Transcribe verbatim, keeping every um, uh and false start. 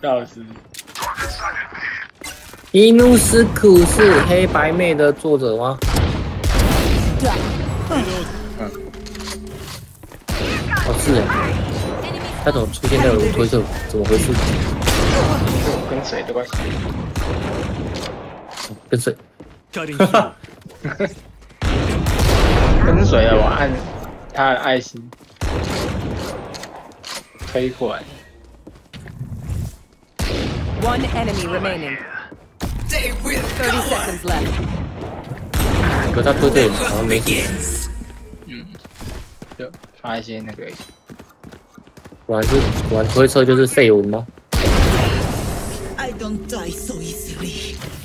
倒是。 伊努斯库是黑白妹的作者吗？ 嗯。 哦，是哎。他怎么出现在我的推特？怎么回事？ 跟谁的关系？ 跟谁？ 跟谁啊？我按他的爱心推过来。 One enemy remaining. Thirty seconds left. 可他推特好像没什么。 嗯，就发一些那个。 果然是果然推测就是废文吗？ I don't die so easily.